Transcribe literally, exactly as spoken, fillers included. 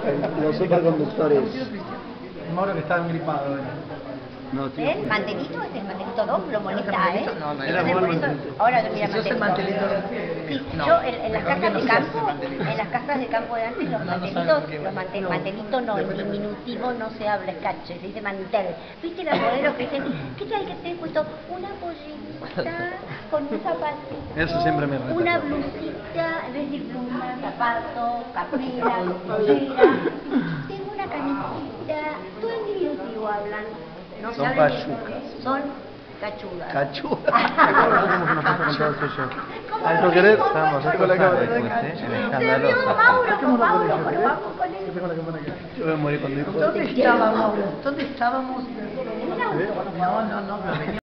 Los superconductores. Mauro que estaba gripado. No, tío. ¿Eh? Mantelito, este es Mantelito dos, lo molesta, ¿eh? No, no, Entonces, era por bueno eso, Mantelito. ahora lo mira Si sos el Mantelito. Mantelito, Sí, no. yo en, en las En casas de Colombia no se campo, hace Mantelito. en las casas de campo de antes, los No, no saben mantelitos, por qué, los mantel, no. mantelito no, el diminutivo no se habla, es cacho, se dice mantel. ¿Viste los modelos que dicen, qué tal que te he puesto una pollerita con un zapatito? Eso siempre me reta. Una blusita, en vez de pluma, zapato, campera, pollera. Tengo una camisita, todo en diminutivo hablan. No Son saben pachucas. ni- Son cachudas. Cachuda. ¿Algo querés? Estamos con la cámara. después, ¿eh? En Se vio escandaloso. Mauro con Mauro, pero vamos con él. Yo me morí cuando dijo. ¿Dónde estábamos? ¿Dónde estábamos? No, no, no, pero venía.